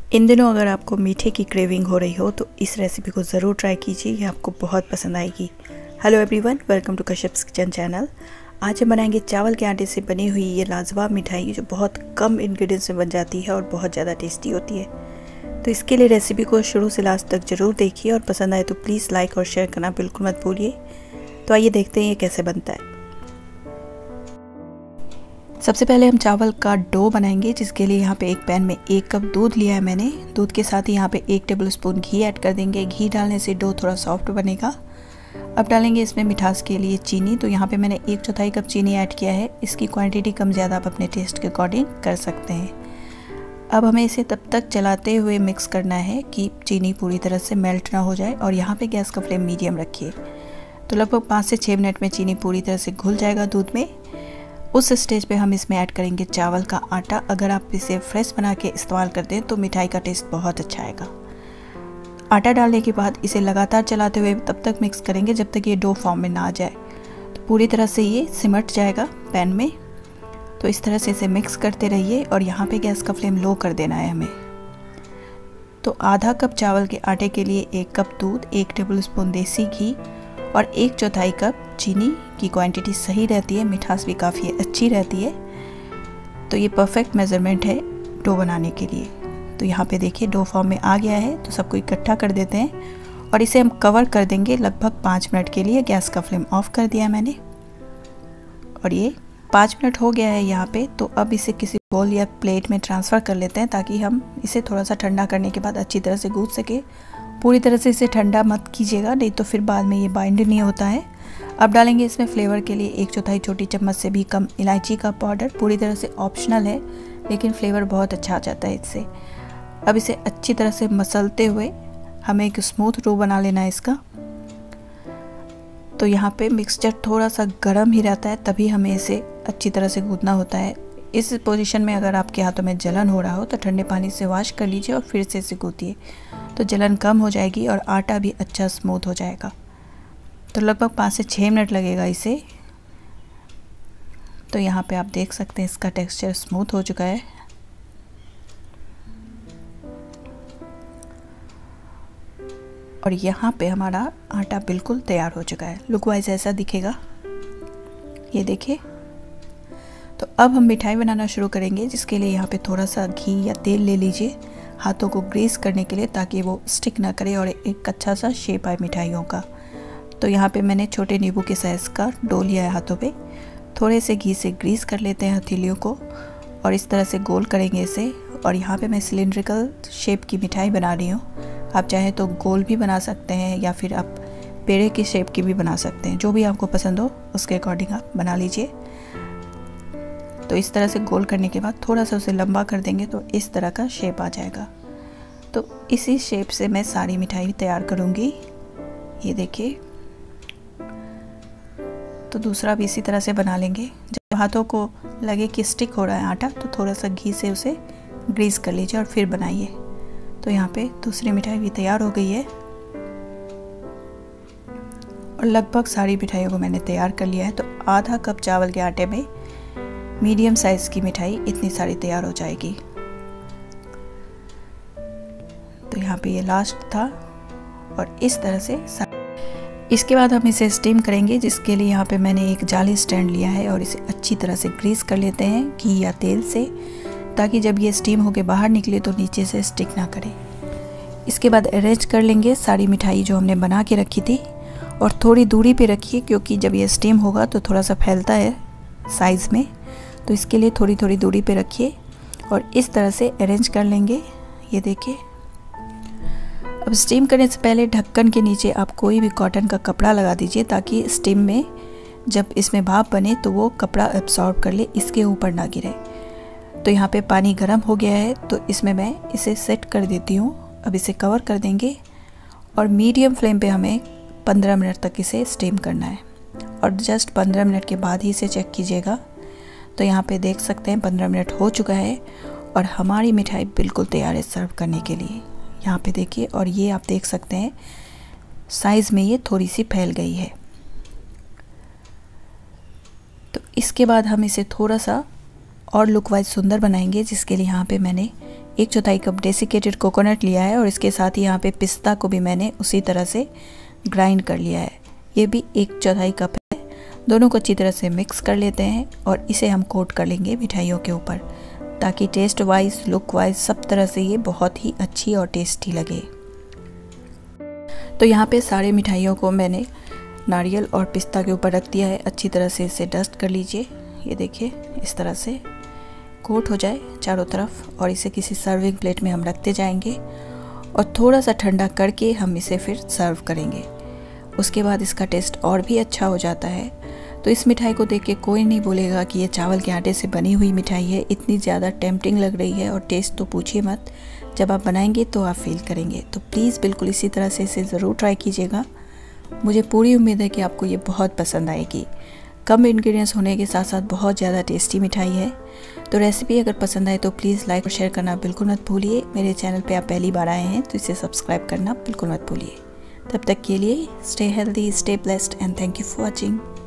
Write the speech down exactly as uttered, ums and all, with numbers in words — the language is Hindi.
इन दिनों अगर आपको मीठे की क्रेविंग हो रही हो तो इस रेसिपी को ज़रूर ट्राई कीजिए, ये आपको बहुत पसंद आएगी। Hello everyone, welcome to Kashyap's kitchen channel. आज हम बनाएंगे चावल के आटे से बनी हुई ये लाजवाब मिठाई जो बहुत कम इंग्रेडिएंट्स में बन जाती है और बहुत ज़्यादा टेस्टी होती है। तो इसके लिए रेसिपी को शुरू से लास्ट तक ज़रूर देखिए और पसंद आए तो प्लीज़ लाइक और शेयर करना बिल्कुल मत भूलिए। तो आइए देखते हैं ये कैसे बनता है। सबसे पहले हम चावल का डो बनाएंगे, जिसके लिए यहाँ पे एक पैन में एक कप दूध लिया है मैंने। दूध के साथ ही यहाँ पे एक टेबलस्पून घी ऐड कर देंगे। घी डालने से डो थोड़ा सॉफ्ट बनेगा। अब डालेंगे इसमें मिठास के लिए चीनी। तो यहाँ पे मैंने एक चौथाई कप चीनी ऐड किया है। इसकी क्वांटिटी कम ज़्यादा आप अपने टेस्ट के अकॉर्डिंग कर सकते हैं। अब हमें इसे तब तक चलाते हुए मिक्स करना है कि चीनी पूरी तरह से मेल्ट ना हो जाए। और यहाँ पे गैस का फ्लेम मीडियम रखिए। तो लगभग पाँच से छः मिनट में चीनी पूरी तरह से घुल जाएगा दूध में। उस स्टेज पे हम इसमें ऐड करेंगे चावल का आटा। अगर आप इसे फ्रेश बना के इस्तेमाल करते हैं तो मिठाई का टेस्ट बहुत अच्छा आएगा। आटा डालने के बाद इसे लगातार चलाते हुए तब तक मिक्स करेंगे जब तक ये डो फॉर्म में ना आ जाए। तो पूरी तरह से ये सिमट जाएगा पैन में। तो इस तरह से इसे मिक्स करते रहिए और यहाँ पे गैस का फ्लेम लो कर देना है हमें। तो आधा कप चावल के आटे के लिए एक कप दूध, एक टेबलस्पून देसी घी और एक चौथाई कप चीनी की क्वांटिटी सही रहती है। मिठास भी काफ़ी अच्छी रहती है। तो ये परफेक्ट मेज़रमेंट है डो बनाने के लिए। तो यहाँ पे देखिए डो फॉर्म में आ गया है। तो सबको इकट्ठा कर देते हैं और इसे हम कवर कर देंगे लगभग पाँच मिनट के लिए। गैस का फ्लेम ऑफ कर दिया है मैंने और ये पाँच मिनट हो गया है यहाँ पे। तो अब इसे किसी बोल या प्लेट में ट्रांसफ़र कर लेते हैं ताकि हम इसे थोड़ा सा ठंडा करने के बाद अच्छी तरह से गूँथ सके। पूरी तरह से इसे ठंडा मत कीजिएगा, नहीं तो फिर बाद में ये बाइंड नहीं होता है। अब डालेंगे इसमें फ्लेवर के लिए एक चौथाई छोटी चम्मच से भी कम इलायची का पाउडर। पूरी तरह से ऑप्शनल है, लेकिन फ्लेवर बहुत अच्छा आ जाता है इससे। अब इसे अच्छी तरह से मसलते हुए हमें एक स्मूथ डो बना लेना है इसका। तो यहाँ पे मिक्सचर थोड़ा सा गर्म ही रहता है, तभी हमें इसे अच्छी तरह से गूंथना होता है। इस पोजीशन में अगर आपके हाथों में जलन हो रहा हो तो ठंडे पानी से वॉश कर लीजिए और फिर से इसे गूंथिए। तो जलन कम हो जाएगी और आटा भी अच्छा स्मूथ हो जाएगा। तो लगभग पाँच से छः मिनट लगेगा इसे। तो यहाँ पे आप देख सकते हैं इसका टेक्सचर स्मूथ हो चुका है। और यहाँ पे हमारा आटा बिल्कुल तैयार हो चुका है। लुक वाइज ऐसा दिखेगा, ये देखिए। तो अब हम मिठाई बनाना शुरू करेंगे, जिसके लिए यहाँ पे थोड़ा सा घी या तेल ले लीजिए हाथों को ग्रीस करने के लिए, ताकि वो स्टिक ना करे और एक अच्छा सा शेप आए मिठाइयों का। तो यहाँ पे मैंने छोटे नींबू के साइज़ का डो लिया है हाथों पे। थोड़े से घी से ग्रीस कर लेते हैं हथेलियों को और इस तरह से गोल करेंगे इसे। और यहाँ पे मैं सिलिंड्रिकल शेप की मिठाई बना रही हूँ। आप चाहें तो गोल भी बना सकते हैं या फिर आप पेड़े की शेप की भी बना सकते हैं। जो भी आपको पसंद हो उसके अकॉर्डिंग आप बना लीजिए। तो इस तरह से गोल करने के बाद थोड़ा सा उसे लंबा कर देंगे तो इस तरह का शेप आ जाएगा। तो इसी शेप से मैं सारी मिठाई तैयार करूँगी, ये देखिए। तो दूसरा भी इसी तरह से बना लेंगे। जब हाथों को लगे कि स्टिक हो रहा है आटा तो थोड़ा सा घी से उसे ग्रीस कर लीजिए और फिर बनाइए। तो यहाँ पे दूसरी मिठाई भी तैयार हो गई है और लगभग सारी मिठाइयों को मैंने तैयार कर लिया है। तो आधा कप चावल के आटे में मीडियम साइज़ की मिठाई इतनी सारी तैयार हो जाएगी। तो यहाँ पे ये लास्ट था और इस तरह से इसके बाद हम इसे स्टीम करेंगे, जिसके लिए यहाँ पे मैंने एक जाली स्टैंड लिया है और इसे अच्छी तरह से ग्रीस कर लेते हैं घी या तेल से, ताकि जब ये स्टीम होके बाहर निकले तो नीचे से स्टिक ना करे। इसके बाद अरेंज कर लेंगे सारी मिठाई जो हमने बना के रखी थी और थोड़ी दूरी पे रखिए, क्योंकि जब ये स्टीम होगा तो थोड़ा सा फैलता है साइज़ में। तो इसके लिए थोड़ी थोड़ी दूरी पे रखिए और इस तरह से अरेंज कर लेंगे, ये देखिए। अब स्टीम करने से पहले ढक्कन के नीचे आप कोई भी कॉटन का कपड़ा लगा दीजिए, ताकि स्टीम में जब इसमें भाप बने तो वो कपड़ा एब्सॉर्ब कर ले, इसके ऊपर ना गिरे। तो यहाँ पे पानी गर्म हो गया है, तो इसमें मैं इसे सेट कर देती हूँ। अब इसे कवर कर देंगे और मीडियम फ्लेम पे हमें पंद्रह मिनट तक इसे स्टीम करना है। और जस्ट पंद्रह मिनट के बाद ही इसे चेक कीजिएगा। तो यहाँ पे देख सकते हैं पंद्रह मिनट हो चुका है और हमारी मिठाई बिल्कुल तैयार है सर्व करने के लिए। यहाँ पे देखिए, और ये आप देख सकते हैं साइज़ में ये थोड़ी सी फैल गई है। तो इसके बाद हम इसे थोड़ा सा और लुक वाइज सुंदर बनाएंगे, जिसके लिए यहाँ पे मैंने एक चौथाई कप डेसिकेटेड कोकोनट लिया है और इसके साथ ही यहाँ पे पिस्ता को भी मैंने उसी तरह से ग्राइंड कर लिया है। ये भी एक चौथाई कप है। दोनों को अच्छी तरह से मिक्स कर लेते हैं और इसे हम कोट कर लेंगे मिठाइयों के ऊपर, ताकि टेस्ट वाइज, लुक वाइज सब तरह से ये बहुत ही अच्छी और टेस्टी लगे। तो यहाँ पे सारे मिठाइयों को मैंने नारियल और पिस्ता के ऊपर रख दिया है। अच्छी तरह से इसे डस्ट कर लीजिए। ये देखिए इस तरह से कोट हो जाए चारों तरफ, और इसे किसी सर्विंग प्लेट में हम रखते जाएंगे और थोड़ा सा ठंडा करके हम इसे फिर सर्व करेंगे। उसके बाद इसका टेस्ट और भी अच्छा हो जाता है। तो इस मिठाई को देख के कोई नहीं बोलेगा कि ये चावल के आटे से बनी हुई मिठाई है। इतनी ज़्यादा टेम्पटिंग लग रही है और टेस्ट तो पूछिए मत। जब आप बनाएंगे तो आप फील करेंगे। तो प्लीज़ बिल्कुल इसी तरह से इसे ज़रूर ट्राई कीजिएगा। मुझे पूरी उम्मीद है कि आपको ये बहुत पसंद आएगी। कम इंग्रेडिएंट्स होने के साथ साथ बहुत ज़्यादा टेस्टी मिठाई है। तो रेसिपी अगर पसंद आए तो प्लीज़ लाइक और शेयर करना बिल्कुल मत भूलिए। मेरे चैनल पे आप पहली बार आए हैं तो इसे सब्सक्राइब करना बिल्कुल मत भूलिए। तब तक के लिए stay healthy, stay blessed and thank you for watching.